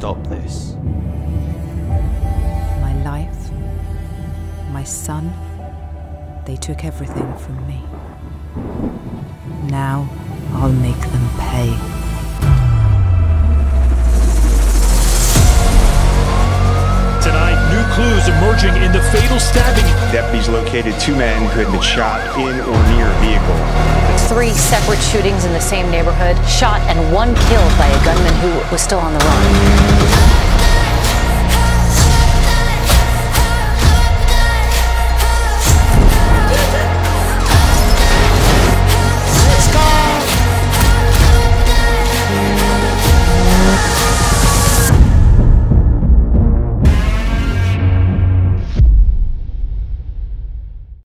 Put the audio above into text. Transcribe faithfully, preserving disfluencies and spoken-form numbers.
stop this. My life, my son, they took everything from me. Now, I'll make them pay. Tonight, new clues emerging in the fatal stabbing. Deputies located two men who had been shot in or near a vehicle. Three separate shootings in the same neighborhood, shot and one killed by a gunman who was still on the run.